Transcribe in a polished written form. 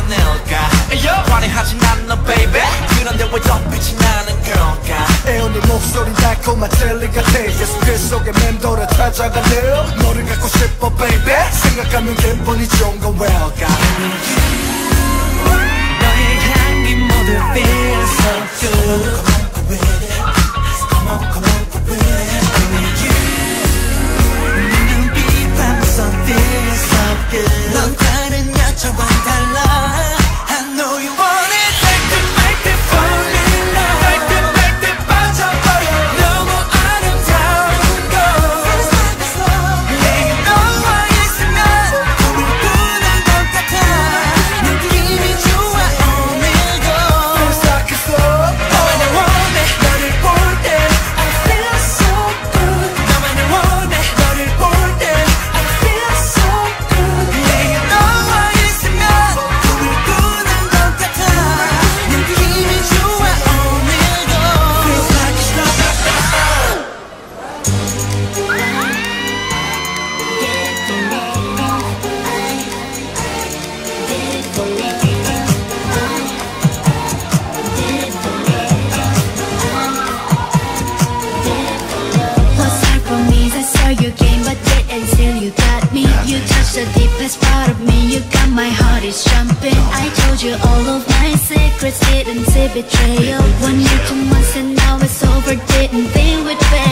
내올까 환해하진 않아 baby 그런데 왜 더 빛이 나는 걸까 애원이 목소린 달콤한 젤리 같아 Yes 그 속에 맴돌아 찾아가네 너를 갖고 싶어 baby 생각하면 기분이 좋은 건 왜일까 너의 향기 모두 feel so good Come on, come on, go with it Only you 네 눈빛 밤에서 feel so good 넌 다른 여자와 달라 I know you want it Like it, like it, fall in love Like it, like it, 빠져버려 너무 아름다운 걸 내게 너와 있으면 꿈을 꾸는 것 같아 느낌이 좋아 오늘도 Feels like it's love 너만을 원해 너를 볼 때 I feel so good 너만을 원해 너를 볼 때 I feel so good 내게 너와 있으면 꿈을 꾸는 것 같아 느낌이 좋아 오늘도 Feels like it's love What's hard for me is I saw your game but yet until you got me You touched the deepest part of me You got my heart is jumping I told you all of my secrets Didn't say betrayal One year, 2 months and now it's over Didn't think we'd fail